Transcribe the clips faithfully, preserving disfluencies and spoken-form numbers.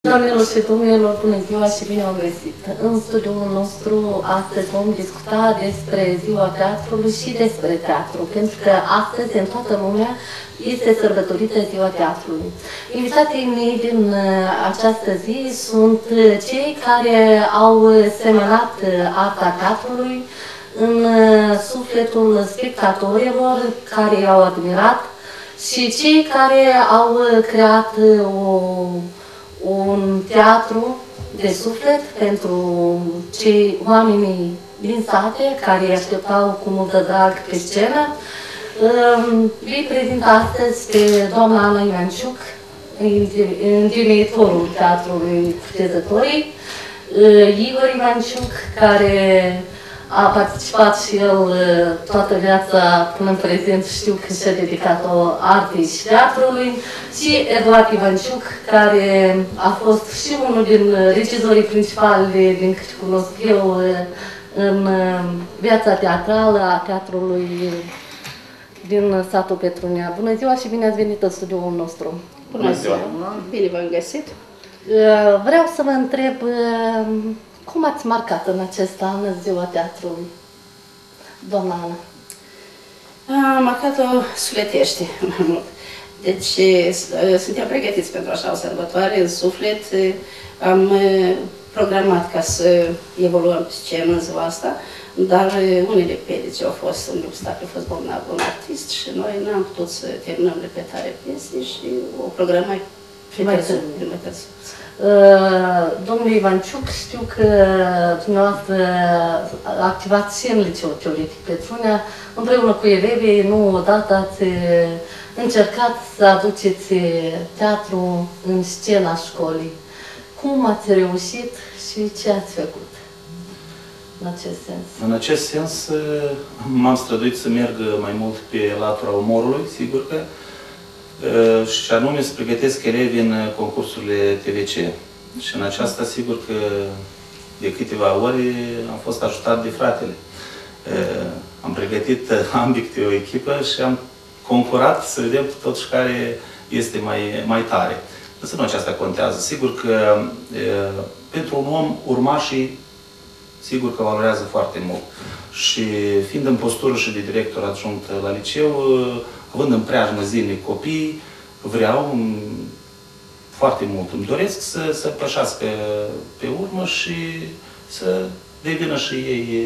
Doamnelor și domnilor, bună ziua și bine au găsit! În studiul nostru astăzi vom discuta despre Ziua Teatrului și despre teatru, pentru că astăzi în toată lumea este sărbătorită Ziua Teatrului. Invitații mei din această zi sunt cei care au semănat arta teatrului în sufletul spectatorilor care i-au admirat și cei care au creat o un teatru de suflet pentru cei oamenii din sate care îi așteptau cu multă drag pe scenă. Îi prezint astăzi pe doamna Ana Ivanciuc, întemeitorul Teatrului Cutezătorii, Igor Ivanciuc, care a participat și el toată viața până în prezent, știu că și-a dedicat-o artei și teatrului, și Eduard Ivanciuc, care a fost și unul din regizorii principali, din câte cunosc eu, în viața teatrală a teatrului din satul Petrunea. Bună ziua și bine ați venit în studioul nostru! Bună ziua! Bine v-am găsit! Vreau să vă întreb, cum ați marcat în acest an Ziua Teatrului, doamna Ana? Am marcat-o sufletește mai mult. Deci suntem pregătiți pentru așa o sărbătoare în suflet. Am programat ca să evoluăm pe scenă în ziua asta, dar unele pedici au fost un obstacol, a fost bolnav un artist și noi n-am putut să terminăm repetarea piesei și o programai mai târziu. Domnule Ivanciuc, știu că dumneavoastră activați și în Liceul Teoretic Petrunea, împreună cu elevii, nu odată ați încercat să aduceți teatru în scena școlii. Cum ați reușit și ce ați făcut în acest sens? În acest sens m-am străduit să merg mai mult pe latura umorului, sigur că, și anume să pregătesc elevi în concursurile T V C. Și în aceasta, sigur că de câteva ori am fost ajutat de fratele. Am pregătit ambii o echipă și am concurat să vedem totuși care este mai, mai tare. Însă nu aceasta contează. Sigur că pentru un om urmașii, sigur că valorează foarte mult. Și fiind în postură și de director adjunct la liceu, având în preajmă zilnic copii, vreau foarte mult, îmi doresc să, să pășească pe urmă și să devină și ei,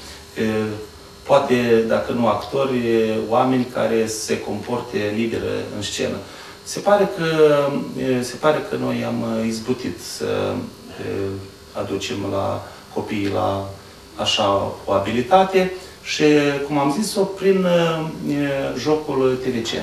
poate, dacă nu actori, oameni care se comporte liber în scenă. Se pare că, se pare că noi am izbutit să aducem la copiii la așa o abilitate și, cum am zis-o, prin jocul T V C.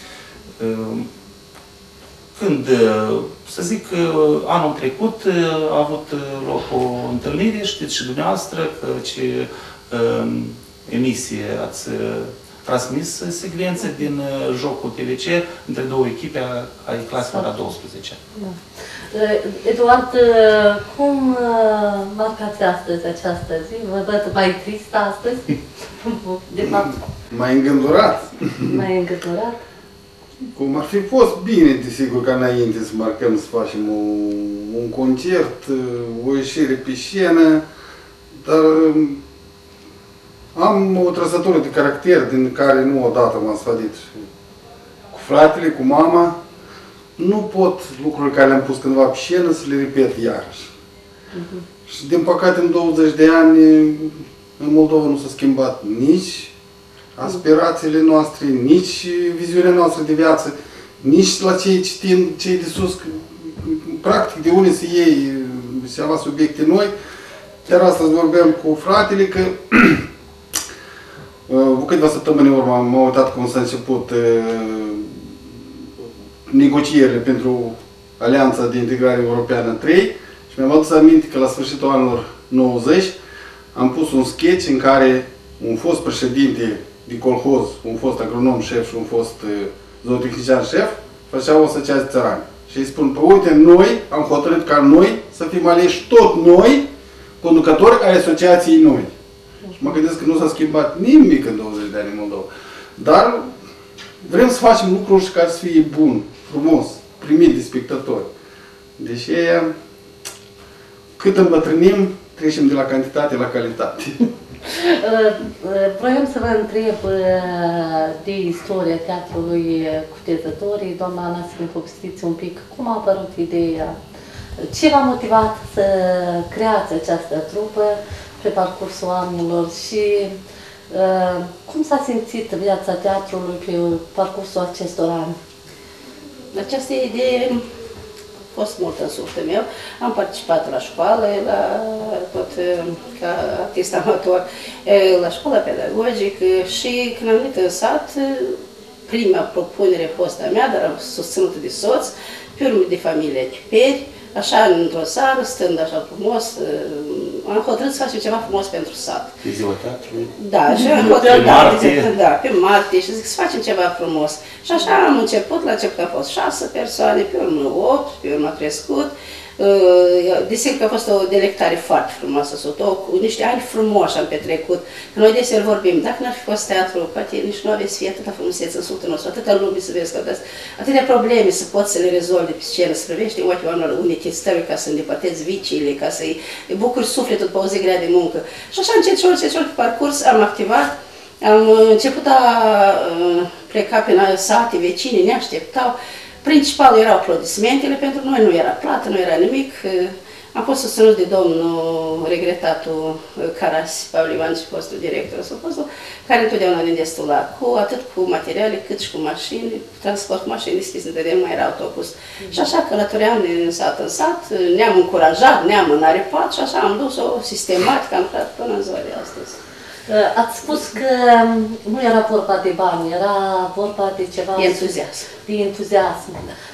Când, să zic, anul trecut a avut loc o întâlnire, știți și dumneavoastră, că ce emisie ați transmis secvențe din jocul T V C între două echipe ai claselor a douăsprezecea. Da. Eduard, cum marcați astăzi această zi? Vă văd mai trist astăzi? De fapt. Mai îngândurat. Mai îngândurat? Cum ar fi fost bine, desigur, ca înainte să marcăm, să facem un, un concert, o ieșire pe scenă, dar am o trăsătură de caracter din care nu odată m-am sfădit. Cu fratele, cu mama, nu pot lucrurile care le-am pus cândva pe scenă să le repet iarăși. Uh-huh. Și din păcate în douăzeci de ani în Moldova nu s-a schimbat nici aspirațiile noastre, nici viziunea noastră de viață, nici la cei citim, cei de sus, practic de unde să iei seama subiecte noi. Chiar astăzi vorbeam cu fratele că cu câteva săptămâni în urmă m-am uitat cum s-a început negocierile pentru Alianța de Integrare Europeană trei și mi-am adus aminte că la sfârșitul anilor nouăzeci am pus un sketch în care un fost președinte de colhoz, un fost agronom șef și un fost zootechnician șef făceau o asociație țărani. Și îi spun, păi uite, noi am hotărât ca noi să fim aleși tot noi, conducători ai asociației noi. Și mă gândesc că nu s-a schimbat nimic în douăzeci de ani în Moldova. Dar vrem să facem lucruri care să fie bun, frumos, primit de spectatori. Deși cât îmbătrânim, trecem de la cantitate la calitate. Vroiam să vă întreb de istoria teatrului Cutezătorii. Doamna Ana, să ne povestiți un pic cum a apărut ideea, ce v-a motivat să creați această trupă pe parcursul anilor și cum s-a simțit viața teatrului pe parcursul acestor ani? Această idee a fost mult în sufletul meu. Am participat la școală, la, tot ca artist amator, la școala pedagogică și când am venit în sat, prima propunere a fost a mea, dar am susținută de soț, pe urmă de familie Chiperi, așa într-o seară, stând așa frumos, am hotărât să facem ceva frumos pentru sat. Pe ziua teatrului? Da, și am hotărât, da, da, pe martie și zic să facem ceva frumos. Și așa am început, la început a fost șase persoane, pe urmă opt, pe urmă a crescut. Desigur că a fost o delectare foarte frumoasă, cu niște ani frumoși am petrecut. Că noi deseori vorbim, dacă n-ar fi fost teatru, poate nici nu aveți fi atâta frumusețe în sufletul nostru, atâta lume să vezi, că atâtea probleme să poți să le rezolvi pe scenă, să privești în ochii oamenilor unde te stări ca să îndepărtezi viciile, ca să-i bucuri sufletul pe o zi grea de muncă. Și așa încet și încet pe parcurs am activat, am început a pleca pe sate, vecinii ne așteptau. Principal erau aplodismentele, pentru noi nu era plată, nu era nimic. Am fost susținut de domnul regretatul Carasi, Paul Ivan, și fostul director, fostul, care întotdeauna ne destula, cu atât cu materiale cât și cu mașini, transport cu mașini deschis, întotdeauna nu mai era autobuz. Mm-hmm. Și așa călătoream din sat în sat, ne-am încurajat, ne-am înaripat și așa am dus-o sistematic, am lucrat până în ziua de astăzi. Ați spus că nu era vorba de bani, era vorba de ceva... De entuziasm. De entuziasm.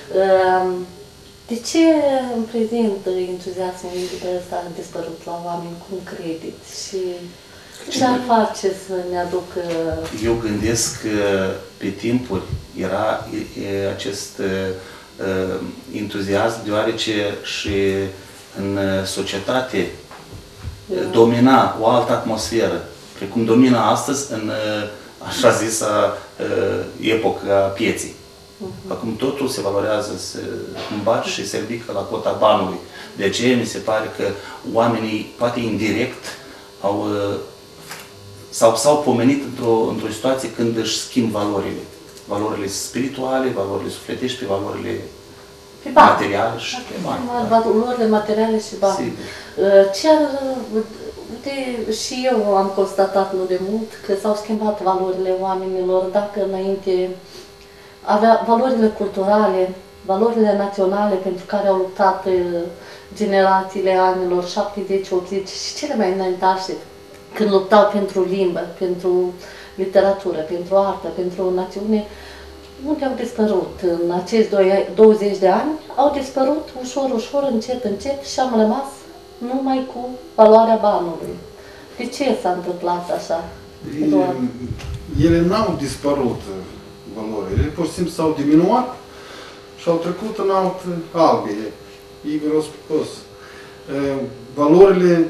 De ce în prezent entuziasmul ăsta a dispărut la oameni, cum credeți? Și ce ar face să ne aducă... Eu gândesc că pe timpuri era acest entuziasm, deoarece și în societate domina o altă atmosferă, precum domină astăzi în așa zisa epoca pieții. Uh-huh. Acum totul se valorează, se îmbat și se ridică la cota banului. De aceea mi se pare că oamenii, poate indirect, au, sau s-au pomenit într-o într-o situație când își schimb valorile. Valorile spirituale, valorile sufletești, pe valorile materiale și pe bani. Valorile materiale și bani. Sigur. Ce ar, uite, și eu am constatat nu de mult că s-au schimbat valorile oamenilor, dacă înainte avea valorile culturale, valorile naționale pentru care au luptat generațiile anilor șaptezeci optzeci și cele mai înaintașe, când luptau pentru limbă, pentru literatură, pentru artă, pentru națiune, unde au dispărut. În acești douăzeci de ani au dispărut ușor, ușor, încet, încet și am rămas numai cu valoarea banului. De ce s-a întâmplat așa? Ele n-au dispărut, valorile, pur și simplu s-au diminuat și au trecut în alt albe. Ei vreau spus. Valorile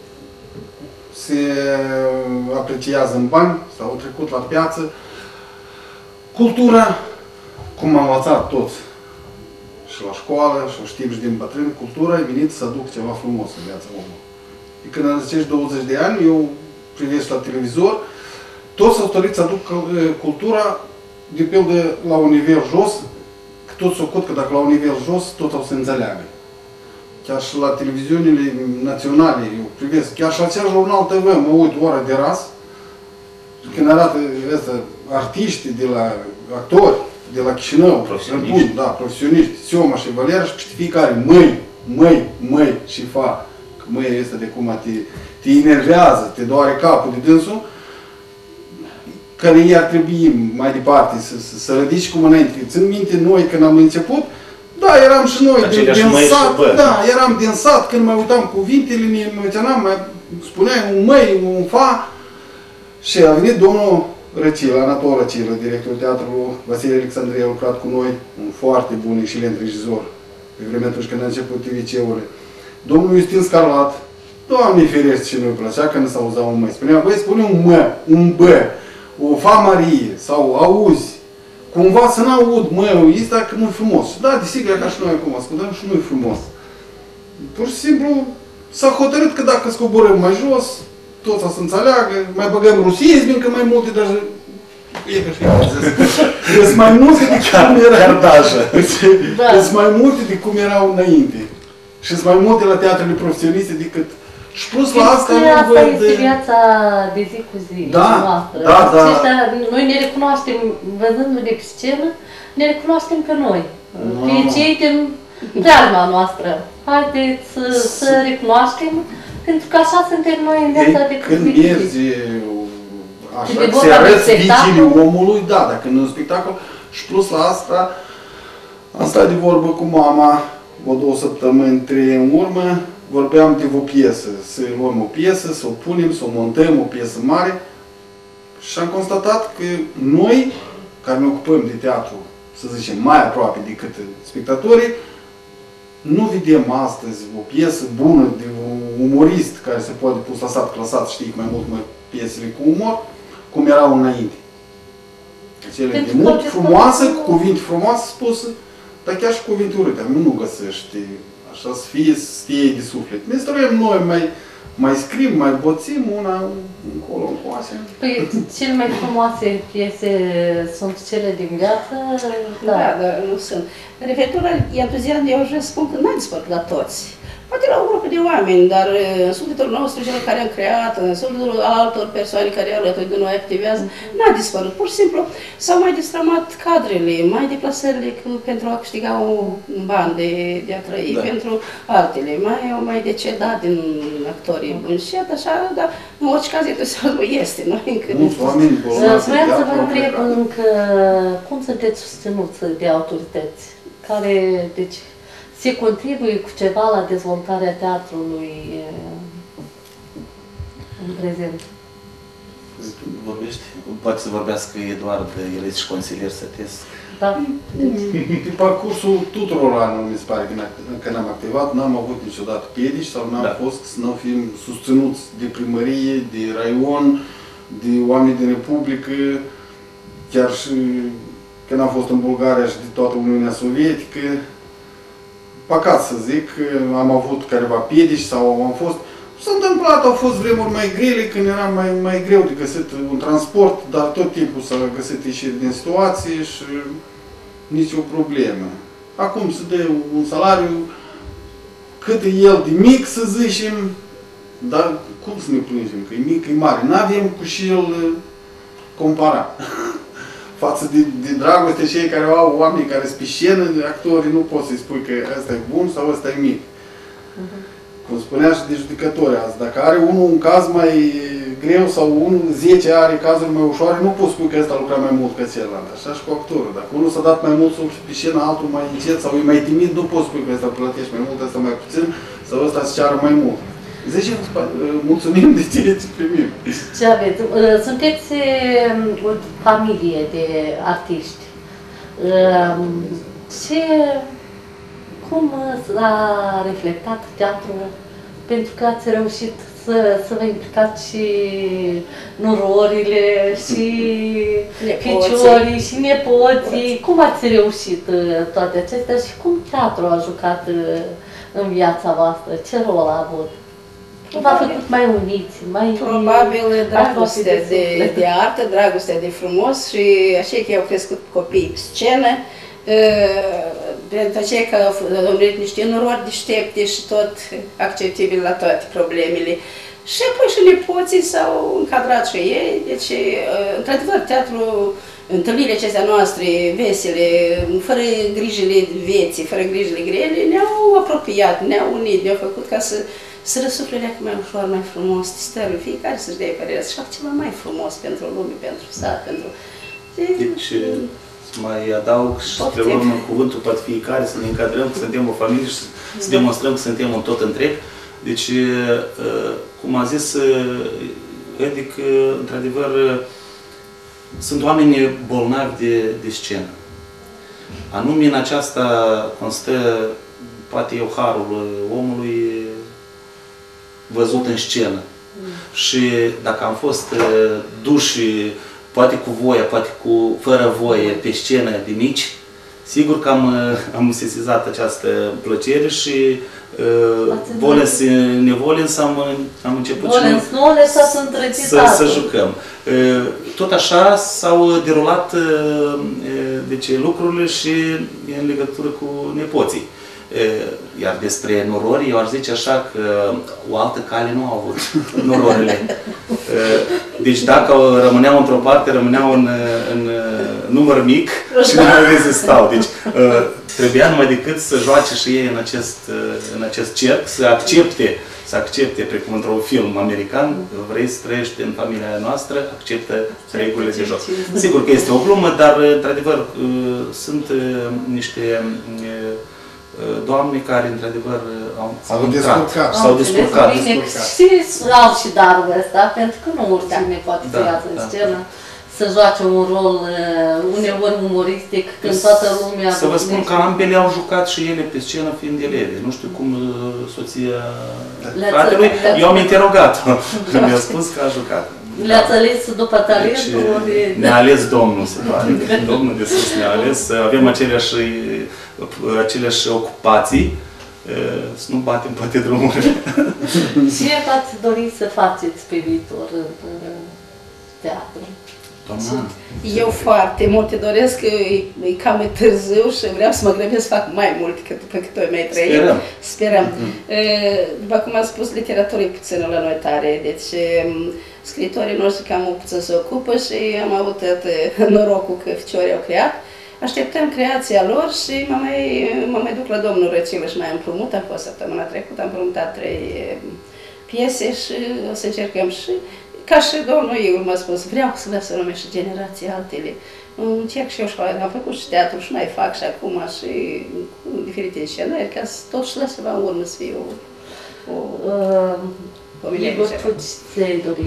se apreciază în bani, s-au trecut la piață. Cultura, cum am învățat toți și la școală, și o știm și din bătrâni, cultura e venit să aduc ceva frumos în viața omului. Când în acești douăzeci de ani, eu privesc la televizor, toți s-au stărit să aduc cultura de pildă la un nivel jos, că toți s-au cot că dacă la un nivel jos, tot o să înțeleagă. Chiar și la televiziunile naționale, eu privesc, chiar și la acea Jurnal T V, mă uit o oră de ras, când arată ăsta, artiști de la actori, de la Chișinău, profesioniști, da, profesioniști, Sioma și Valera, și fiecare măi, măi, măi și fa, că măi este de cum te, te enervează, te doare capul de dânsul, care ei ar trebui mai departe să, să, să ridici cum înainte. Țin minte noi când am început, da, eram și noi din, din sat, da, eram din sat, când mai uitam cuvintele, ne menționam, mai spuneai un măi, un fa, și a venit domnul Răcilă, Anatol Răcilă, directorul teatrului Vasile Alexandrie, a lucrat cu noi, un foarte bun, excelent regizor, pe vremea atunci când a început T V C-urile. Domnul Justin Scarlat, Doamne ferește ce nu-i plăcea când s-auzea un măi. Spunea, băi, spune un mă, un bă, o fa Marie, sau auzi, cumva să n-aud măul ăsta că nu-i frumos. Da, desigur, ca și noi acum ascultăm și nu-i frumos. Pur și simplu s-a hotărât că dacă scoborăm mai jos, toți să înțeleagă, mai băgăm rusism, încă mai multe, dar e că știi, sunt mai multe decât cum erau. Sunt mai multe decât cum erau înainte. Și sunt mai multe la teatrele profesioniste decât... Și plus la asta nu văd... Asta este viața de zi cu zi da, noastră. Da, da. Aceștia, noi ne recunoaștem, văzându-ne pe scenă, ne recunoaștem pe noi. No. Pe cei din preajma noastră. Haideți să, să recunoaștem, pentru că așa suntem noi în viața de zi. Când mergi așa, că se arăți vigile omului, da, dacă nu e un spectacol. Și plus la asta, am stat de vorbă cu mama o două săptămâni, trei în urmă, vorbeam de o piesă, să luăm o piesă, să o punem, să o montăm, o piesă mare. Și am constatat că noi, care ne ocupăm de teatru, să zicem, mai aproape decât spectatorii, nu vedem astăzi o piesă bună de un umorist care se poate pus la sat clasat, știi mai mult mai piesele cu umor, cum erau înainte. Cele de mult frumoasă, cu cuvinte frumoase spuse, dar chiar și cuvinte urâte. Nu găsești așa să fie, să fie de suflet. Ne străim noi, mai, mai scrim, mai boțim una încolo, încoase. Păi, cele mai frumoase piese sunt cele din viață? Da, da, dar nu sunt. Referitor la entuziasm, eu aș vrea să spun că n-a dispărut la toți. Poate la o grupă de oameni, dar în sufletul nostru, cel care am creat, în sufletul altor persoane care alături de noi activează, n-a dispărut. Pur și simplu s-au mai destramat cadrele, mai deplasările pentru a câștiga un ban de, de a trăi, da. Pentru altele. Mai au mai decedat din actorii buni și așa, dar în orice caz entuziasmul este. Noi încă mulți oameni bolnavi. Vreau să vă întreb încă cum sunteți susținuți de autorități? Care, deci, se contribuie cu ceva la dezvoltarea teatrului în prezent? Vorbești? Poate să vorbească Eduard, el este și consilier sătesc. Da. Pe parcursul tuturor anilor, mi se pare că n-am activat, n-am avut niciodată piedici sau n-am da. fost să nu fim susținuți de primărie, de raion, de oameni din Republică, chiar și când am fost în Bulgaria și de toată Uniunea Sovietică. Păcat să zic, am avut careva piedici sau am fost... S-a întâmplat, au fost vremuri mai grele, când era mai, mai greu de găsit un transport, dar tot timpul s-a găsit ieșiri din situație și nici o problemă. Acum se dă un salariu cât e el de mic, să zicem, dar cum să ne plângem? Că e mic, e mare. N-avem cu și el compara. Față de, de dragoste, cei care au oameni care sunt pe scenă, actorii, nu poți să-i spui că ăsta e bun sau ăsta e mic. Uh-huh. Cum spunea și de judecători azi, dacă are unul un caz mai greu sau unul zece are cazuri mai ușoare, nu poți spui că ăsta lucra mai mult ca celălalt. Așa și cu actorul. Dacă unul s-a dat mai mult pe scenă, altul mai încet sau e mai timid, nu poți spui că ăsta plătești mai mult, ăsta mai puțin sau ăsta îți ceară mai mult. Zice, mulțumim de ceea ce primim. Ce aveți? Sunteți o familie de artiști. Ce, cum s-a reflectat teatrul? Pentru că ați reușit să, să vă implicați și nurorile, și ficiorii, și nepoții. Cum ați reușit toate acestea și cum teatrul a jucat în viața voastră? Ce rol a avut? V-a făcut mai uniți, mai... Probabil dragostea de, de artă, dragostea de frumos și așa că au crescut copiii pe scenă, pentru aceea că au urmărit niște norori deștepte și tot acceptabile la toate problemele. Și apoi și nepoții s-au încadrat și ei, deci, într-adevăr, teatrul, întâlnirile acestea noastre vesele, fără grijile vieții, fără grijile grele, ne-au apropiat, ne-au unit, ne-au făcut ca să să răsufle mai ușor, mai frumos, stările, fiecare să-și dea părerea, să facă ceva mai frumos pentru lume, pentru sat, pentru... Deci, să mai adaug și să preluăm cuvântul poate fiecare, să ne încadrăm că suntem o familie și să demonstrăm că suntem un tot întreg. Deci, cum a zis Edic, într-adevăr, sunt oameni bolnavi de, de scenă. Anume, în aceasta constă, poate eu, harul omului văzut în scenă. Mm. Și dacă am fost uh, duși, poate cu voie, poate cu, fără voie, pe scenă de mici, Sigur că am, am sesizat această plăcere și uh, volens nevolens am, am început volens nolens să, să jucăm. Uh, tot așa s-au derulat uh, deci, lucrurile și în legătură cu nepoții. Iar despre norori, eu aș zice așa că o altă cale nu au avut nororile. Deci dacă rămâneau într-o parte, rămâneau în, în număr mic și nu mai rezistau. Deci trebuia numai decât să joace și ei în acest, în acest cerc, să accepte, să accepte, precum într-un film american, vrei să trăiești în familia noastră, acceptă regulile de joc. Sigur că este o glumă, dar într-adevăr sunt niște doamne care, într-adevăr, au intrat, s-au descurcat. Și au și darul ăsta, pentru că nu oricine poate să iasă în scenă, să joace un rol uneori umoristic, când toată lumea... Să vă spun că ambele au jucat și ele pe scenă fiind eleve. Nu știu cum soția fratelui, eu am interogat-o. Mi-a spus că a jucat. Le-ați ales după talentul? Deci, ne-a ales Domnul, se pare. Domnul de sus ne-a ales. Avem aceleași, aceleași ocupații. Să nu batem poate drumurile. Ce v-ați dori să faceți pe viitor în teatru? Doamna. Eu foarte multe doresc, e, e cam târziu și vreau să mă grăbesc să fac mai mult decât după cât o mai trăit. Sperăm. Sperăm. Mm-hmm. După cum am spus, literatura e puțină la noi tare, deci scriitorii noștri cam puțin se ocupă și am avut norocul că ficiorii au creat. Așteptăm creația lor și mă mai, mă mai duc la domnul Răcilă și mai împrumut. Am fost săptămâna trecută, am împrumutat trei piese și o să încercăm și ca și domnul Igor m-a spus, vreau să las să nume și generații altele. Încerc și eu școală, am făcut și teatru și mai fac și acum și cu diferite scenari, ca să tot și lasă ceva în urmă să fie o... o uh, Igor, tu ți-ai dori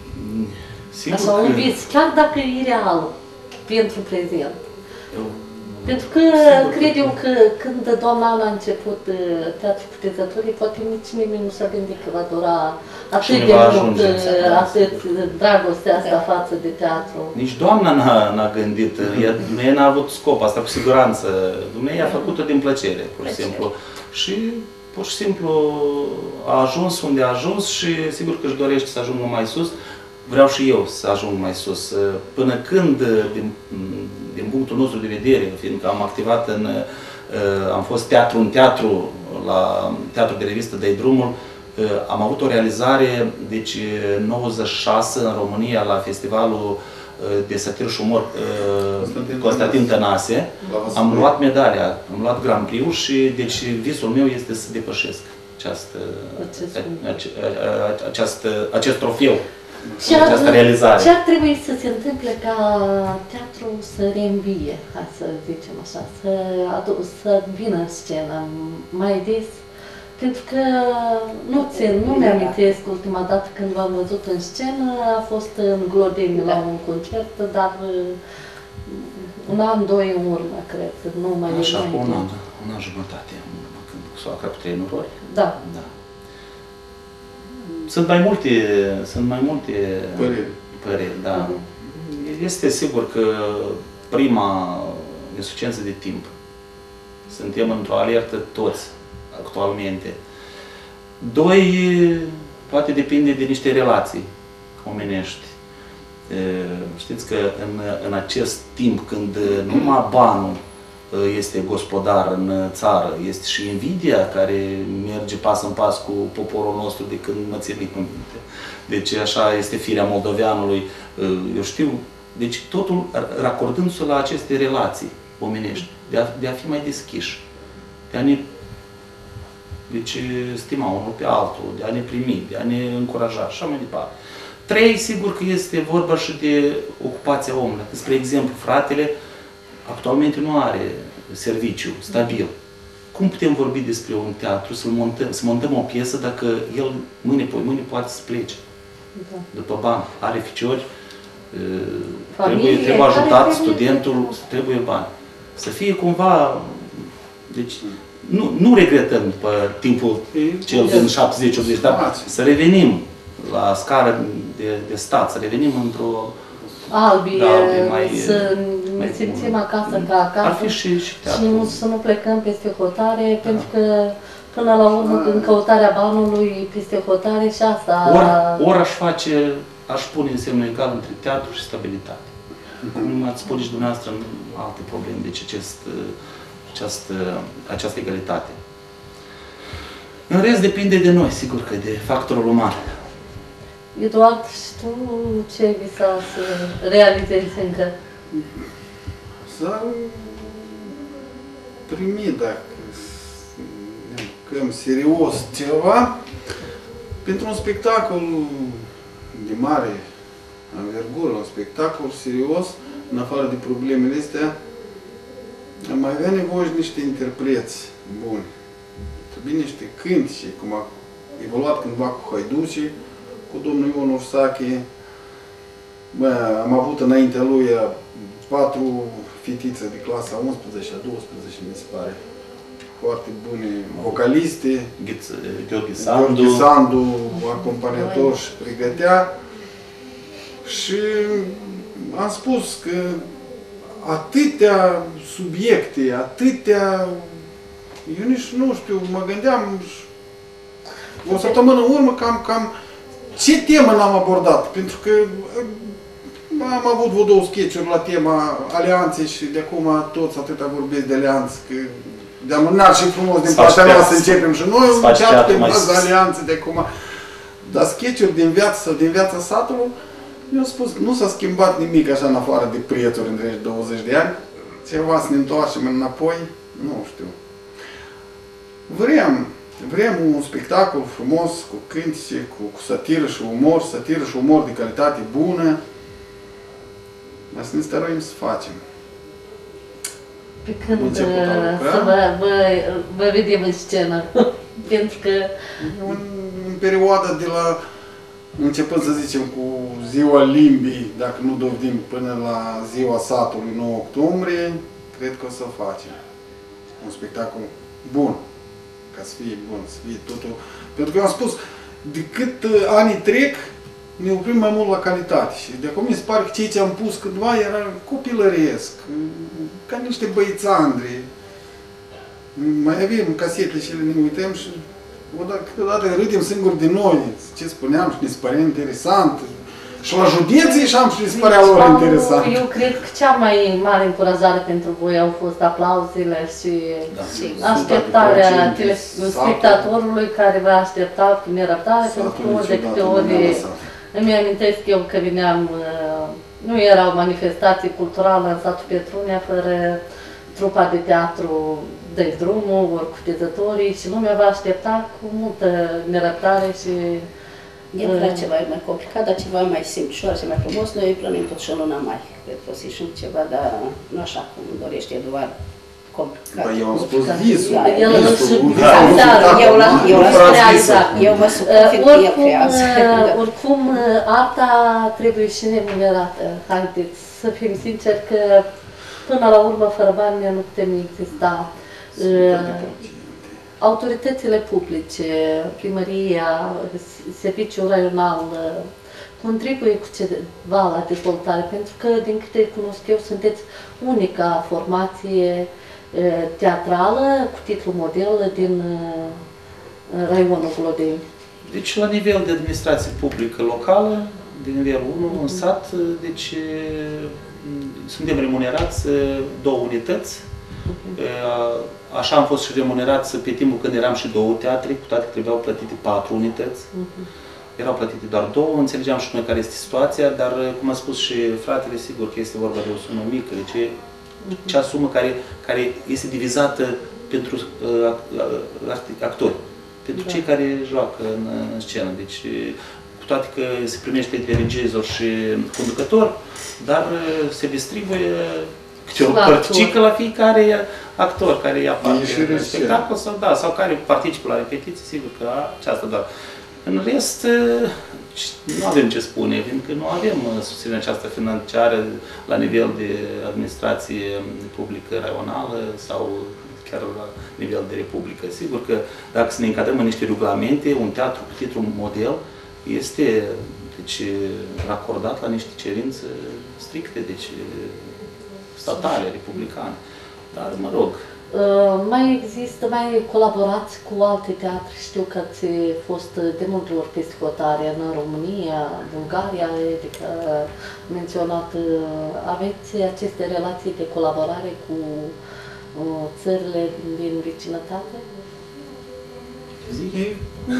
așa un vis, chiar dacă e real, pentru prezent. Pentru că cred eu că când doamna Ana a început Teatru Cutezătorii, poate nici nimeni nu s-a gândit că va dura atât de mult, atât dragostea asta față de teatru. Nici doamna n-a gândit, ea n-a avut scop, asta cu siguranță. Dumnezeu a făcut-o din plăcere, pur și simplu. Și pur și simplu a ajuns unde a ajuns și sigur că își dorește să ajungă mai sus. Vreau și eu să ajung mai sus. Până când, din, din punctul nostru de vedere, fiindcă am activat în, am fost teatru în teatru, la Teatru de Revistă Dă-i Drumul, am avut o realizare, deci nouăzeci și șase în România, la Festivalul de Satir și Umor Constantin Tănase. Am luat medalia, am luat Grand Prix și deci visul meu este să depășesc această, această, acest trofeu. Ce ar, ce ar trebui să se întâmple ca teatru să reînvie, ca să zicem așa, să, să vină în scenă mai des? Pentru că nu țin, nu mi-amintesc ultima dată când v-am văzut în scenă, a fost în Glodeni la un concert, dar un an, doi în urmă, cred, nu mai Așa, cu un an, un an jumătate în urmă, când s-au acrat trei norori. Da. Da. Sunt mai multe, sunt mai multe păreri. păreri, da. Este sigur că prima insuficiență de timp. Suntem într-o alertă toți, actualmente. Doi, poate depinde de niște relații omenești. Știți că în, în acest timp când numai banul este gospodar în țară, este și invidia care merge pas în pas cu poporul nostru de când mă țin minte. Deci așa este firea moldoveanului, eu știu, deci totul racordându-se la aceste relații omenești, de a, de a fi mai deschiși, de a ne deci, stima unul pe altul, de a ne primi, de a ne încuraja și așa mai departe. Trei, sigur că este vorba și de ocupația omului. Spre exemplu, fratele actualmente nu are serviciu stabil. Cum putem vorbi despre un teatru, să montăm, să montăm o piesă dacă el mâine, mâine poate să plece? Da. După bani, are ficiori, Familie, trebuie, trebuie ajutat studentul, trebuie bani. Să fie cumva, deci nu, nu regretăm după timpul cel din șaptezeci optzeci, dar să revenim la scară de, de stat, să revenim într-o albi, Da, albi, mai- să mai ne simțim bun. acasă ca acasă. Ar fi și, și Și teatru. nu, să nu plecăm peste hotare, pentru că până la urmă, în căutarea banului peste hotare și asta... Ori, ori aș face, aș pune în semnul egal între teatru și stabilitate. Cum ați spus și dumneavoastră în alte probleme, deci acest, această, această egalitate. În rest depinde de noi, sigur că de factorul uman. Eduard, și tu ce visa să realizezi încă? Să primi, dacă ne apucăm serios ceva, pentru un spectacol de mare anvergură, un spectacol serios, în afară de problemele astea, am mai avea nevoie de niște interpreți buni. Trebuie niște cântice, cum a evoluat cândva cu Haiducii, cu domnul Ion Ursache. Bă, am avut înaintea lui patru fetițe de clasa a unsprezecea, a douăsprezecea, mi se pare. Foarte bune vocaliste. Gheorghe Sandu. Gheorghe Sandu, acompaniator și pregătea. Și am spus că atâtea subiecte, atâtea... Eu nici nu știu, mă gândeam o săptămână în urmă cam, cam ce temă n-am abordat. Pentru că am avut vreo două sketch-uri la tema alianței și de acum toți atâta vorbesc de alianță. Că de-am înnat și frumos din partea noastră începem și noi un teatru pe bază alianțe de acum. Dar sketch-uri din viața sau din viața satului, eu am spus, nu s-a schimbat nimic așa în afară de prețuri între douăzeci de ani. Ceva să ne întoarcem înapoi, nu știu. Vrem, vrem un spectacol frumos, cu cântice, cu, cu satiră și umor, satiră și umor de calitate bună. Dar să ne stăruim să facem. Pe când să vă, vă, vă vedem în scenă. Pentru că... În, în perioada de la, începând să zicem, cu ziua limbii, dacă nu dovedim, până la ziua satului nouă octombrie, cred că o să facem un spectacol bun. Ca să fie bun, să fie totul. Pentru că eu am spus, de cât anii trec, ne oprim mai mult la calitate. Și de acum mi se pare că cei ce am pus cândva era copilăresc, ca niște băițandri. Mai avem casetele și le ne uităm și câteodată râdem singuri de noi, ce spuneam și ne se părea interesant. Și la județii și am și ne se părea lor interesant. Eu cred că cea mai mare încurajare pentru voi au fost aplauzele și, Da. și așteptarea spectatorului care va aștepta cu nerăbdare, pentru că ori de câte ori îmi amintesc eu că veneam, nu era o manifestație culturală în satul Petrunea fără trupa de teatru Dă-i drumul, ori cutezătorii și lumea va aștepta cu multă nerăbdare și... Era ceva mai complicat, dar ceva mai simplu și mai frumos. Noi plănim tot și în luna mai. Cred că o să ieșim ceva, dar nu așa cum dorește Eduard. Complicat. Ba, eu am spus visul. El visul, își visul. Eu la eu la realizat. Eu mă supun că el creează. Oricum, arta trebuie și remunerată. Haideți să fim sinceri că până la urmă, fără bani, nu putem exista. Autoritățile publice, primăria, serviciul raional, contribuie cu ceva la dezvoltare, pentru că, din câte cunosc eu, sunteți unica formație teatrală cu titlu model din raionul Glodeni. Deci, la nivel de administrație publică locală, de nivelul unu, în sat, deci suntem remunerați două unități. Așa am fost și remunerați pe timpul când eram și două teatre, cu toate că trebuiau plătite patru unități. Erau plătite doar două, înțelegeam și noi care este situația, dar, cum a spus și fratele, sigur că este vorba de o sumă mică, deci e cea sumă care, care este divizată pentru uh, actori, pentru da. Cei care joacă în, în scenă. Deci, cu toate că se primește între regizor și conducător, dar se distribuie câte o părticică la fiecare actor care ia parte în spectacol sau, da, sau care participă la repetiții, sigur că aceasta doar. În rest, nu avem ce spune, pentru că nu avem susținerea aceasta financiară la nivel de administrație publică raională sau chiar la nivel de republică. Sigur că dacă să ne încadrăm în niște regulamente, un teatru cu titlu model este deci racordat la niște cerințe stricte, deci statale, republicane. Dar, mă rog. Uh, mai există, mai colaborați cu alte teatre? Știu că ați fost de multe ori peste hotare în România, Bulgaria, adică menționat, aveți aceste relații de colaborare cu uh, țările din vecinătate? Zic,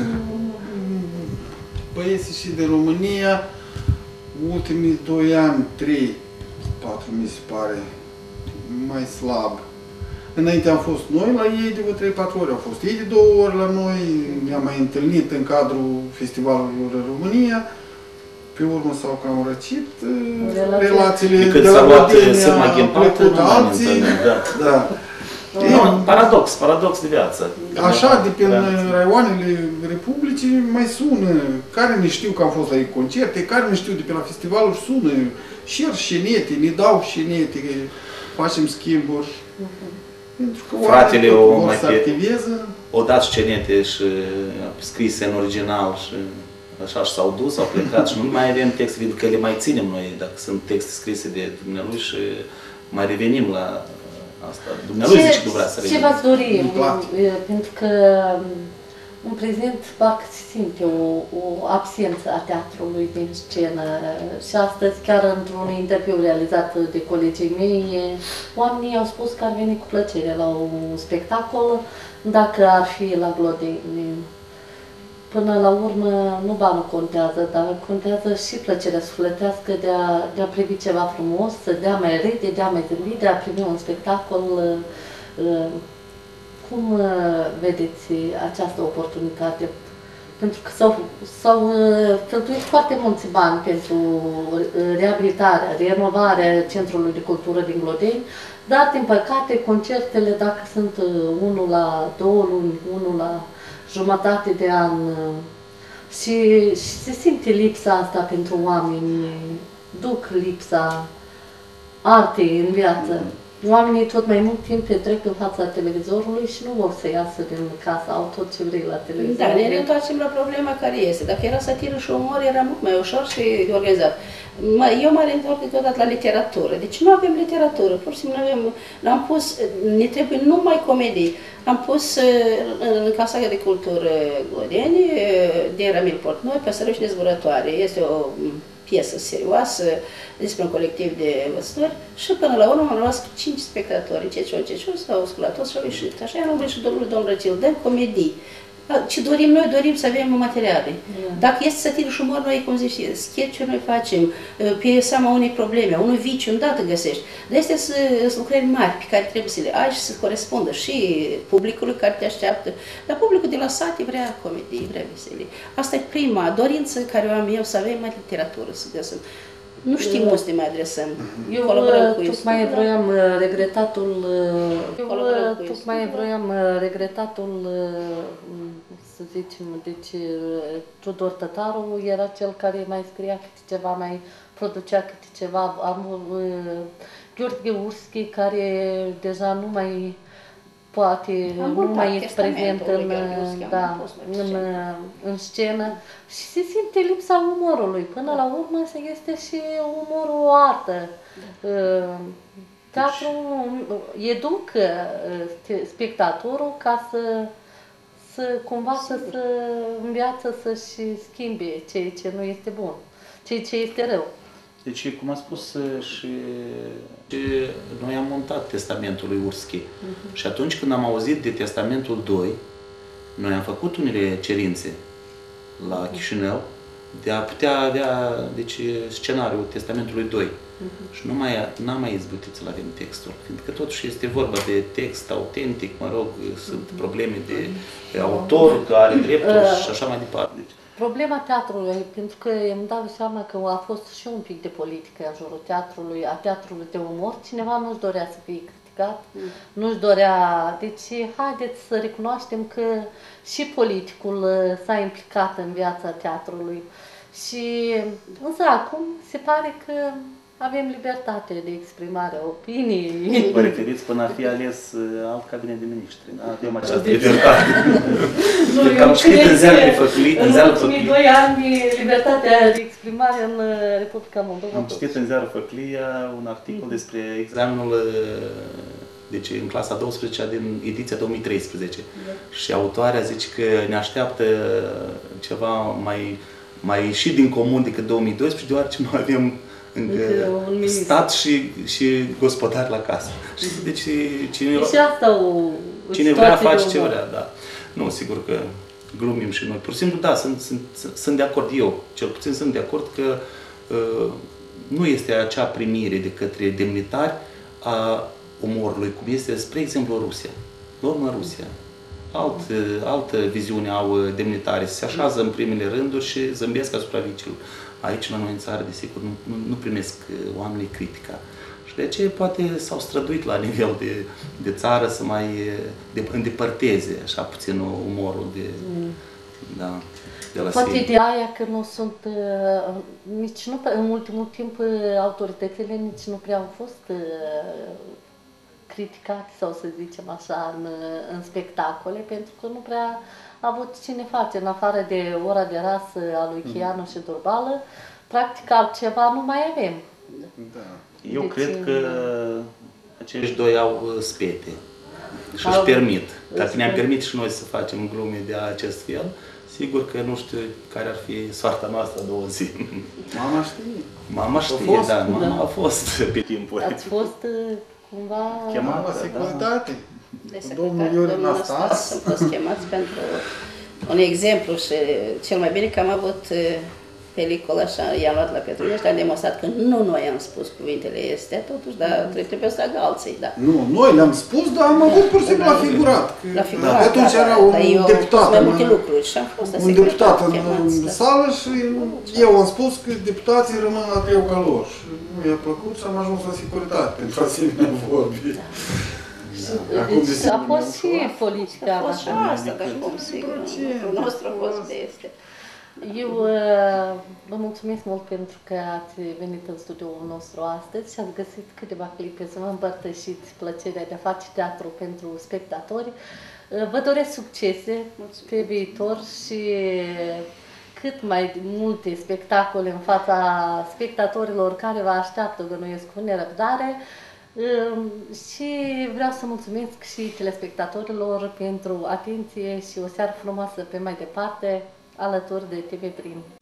băieții și de România, ultimii doi ani, trei, patru mi se pare, mai slab. Înainte am fost noi la ei de vreo trei patru ori, au fost ei de două ori la noi, ne-am mai întâlnit în cadrul festivalului în România. Pe urmă s-au cam răcit Relații. relațiile de, de la Rodenia, au plecut alții. Da. Da. No, paradox, paradox de viață. Așa, de pe raioanele Republicii mai sună, care ne știu că am fost la ei concerte, care ne știu de pe la festivaluri, sună, share șenete, ne dau șenete, facem schimburi. Pentru că fratele o mai se activează. O dat scenete și scrise în original și așa și s-au dus, au plecat și nu mai avem texte, pentru că le mai ținem noi, dacă sunt texte scrise de dumnealui și mai revenim la asta. Dumnealui zice că nu vrea să revenim. Ce v-ați dori? Pentru că în prezent parcă se simte o, o absență a teatrului din scenă și astăzi, chiar într-un interviu realizat de colegii mei, oamenii au spus că ar veni cu plăcere la un spectacol dacă ar fi la Glodeni. Până la urmă, nu banul contează, dar contează și plăcerea sufletească de a, de a privi ceva frumos, de a mai râde, de a mai zâmbi, de a primi un spectacol. Cum vedeți această oportunitate? Pentru că s-au cheltuit foarte mulți bani pentru reabilitarea, renovarea Centrului de Cultură din Glodeni, dar, din păcate, concertele, dacă sunt unul la două luni, unul la jumătate de an, și, și se simte lipsa asta pentru oameni, duc lipsa artei în viață. Oamenii tot mai mult timp petrec în fața televizorului și nu vor să iasă din casă, au tot ce vrei la televizor. Da, ne întoarcem la problema care este. Dacă era satiră și umor, era mult mai ușor și organizat. Eu mă reîntorc deodată la literatură. Deci nu avem literatură, pur și simplu avem, l-am pus, ne trebuie numai comedii. Am pus în Casa de Cultură Glodeni, de Ramil Portnoi, Păsăruși Nezburătoare. Este o piesă serioasă despre un colectiv de învățători și până la urmă am rămas cinci spectatori, Ceciu, Ceciu, s-au sculat toți și au ieșit. Așa am și domnul domnul Răcil, dăm comedii. Ce dorim noi, dorim să avem materiale. Yeah. Dacă este satiră și umor, noi, cum zici, sketch-uri noi facem, pe seama unei probleme, unui viciu, îndată găsești. Dar astea sunt lucrări mari pe care trebuie să le ai și să corespundă și publicului care te așteaptă. Dar publicul de la sate vrea comedii, vrea veselie. Asta e prima dorință care o am eu, să avem mai literatură, să găsim. Nu știm unde să ne mai adresăm. Eu tocmai vroiam regretatul, eu tocmai vroiam regretatul, să zicem, deci Tudor Tătaru era cel care mai scria câte ceva, mai producea câte ceva. Am Gheorghe Urschi, care deja nu mai poate, nu mai este prezent în, da, în, în scenă și se simte lipsa umorului. Până la urmă este și umorul o artă. Da. Teatrul educă spectatorul ca să, să cumva să, să în viață să-și schimbe ceea ce nu este bun, ceea ce este rău. Deci, cum a spus și, și noi am montat testamentul lui Urschi. Uh-huh. Și atunci când am auzit de testamentul doi, noi am făcut unele cerințe la Chișinău de a putea avea, deci, scenariul testamentului doi. Uh-huh. Și nu mai, n-am mai izbutit să-l avem textul, pentru că totuși este vorba de text autentic, mă rog, sunt uh-huh. probleme de, de autor, care are drepturi uh. și așa mai departe. Problema teatrului, pentru că îmi dau seama că a fost și un pic de politică în jurul teatrului, a teatrului de umor. Cineva nu-și dorea să fie criticat, mm. nu-și dorea... Deci, haideți să recunoaștem că și politicul s-a implicat în viața teatrului. Și, însă, acum se pare că avem libertate de exprimare a opinii. Vă referiți până a fi ales alt cabinet de miniștri, da? Avem această libertate. Nu, eu am citit în ziarele făclii, în ultimii doi ani, libertatea de exprimare în Republica Moldova. Am citit în ziarul Făclia un articol despre examenul, deci în clasa a douăsprezecea din ediția două mii treisprezece. Da. Și autoarea zice că ne așteaptă ceva mai, mai ieșit din comun decât două mii doisprezece, deoarece nu avem încă stat și, și gospodari la casă. Deci cine, și asta o, cine vrea face ce vrea, da. Nu, sigur că glumim și noi. Pur și simplu, da, sunt, sunt, sunt de acord eu, cel puțin sunt de acord că uh, nu este acea primire de către demnitari a omorului, cum este, spre exemplu, Rusia. Luăm în Rusia. Alt, altă viziune au demnitarii, se așează în primele rânduri și zâmbesc asupra vicilor. Aici, la noi în țară, desigur, nu, nu, nu primesc oamenii critica. Și de aceea poate s-au străduit la nivel de, de țară să mai de, îndepărteze așa puțin umorul de, mm. da, de la poate sine. ideea aia că nu sunt, uh, nici nu, în ultimul timp autoritățile nici nu prea au fost uh, criticate, sau să zicem așa, în, în spectacole, pentru că nu prea a avut cine face, în afară de Ora de rasă a lui Chianu și Durbală, practic altceva nu mai avem. Da. Eu deci, cred că acești doi au spete și își permit. Dacă ne-am permit și noi să facem glume de acest fel, sigur că nu știu care ar fi soarta noastră a două zi. Mama știe. Mama știe, fost, da, mama da. a fost pe timpuri. Ați fost cumva... Chemată la securitate. De securitate, domnul Anastas, am fost chemați pentru un exemplu și cel mai bine că am avut peliculă așa, i-am luat la Petruiești, am demonstrat că nu noi am spus cuvintele astea, totuși, dar trebuie să tragă alții, da. Nu, noi le-am spus, dar am avut pur și simplu la figurat. La figurat, da. Atunci era un deputat, mai multe lucruri și am fost un deputat în sală și eu am spus că deputații rămân la trei caloși. Nu i-a plăcut și am ajuns la securitate pentru asemenea vorbi. Deci a fost și politica. A fost și asta, dar cum, sigur, lucrul nostru a fost de este. Eu uh, vă mulțumesc mult pentru că ați venit în studioul nostru astăzi și ați găsit câteva clipe să vă împărtășiți plăcerea de a face teatru pentru spectatori. Uh, vă doresc succese mulțumesc. Pe viitor și cât mai multe spectacole în fața spectatorilor care vă așteaptă, gănuiesc cu nerăbdare. Uh, și vreau să mulțumesc și telespectatorilor pentru atenție și o seară frumoasă pe mai departe, alături de T V Prim.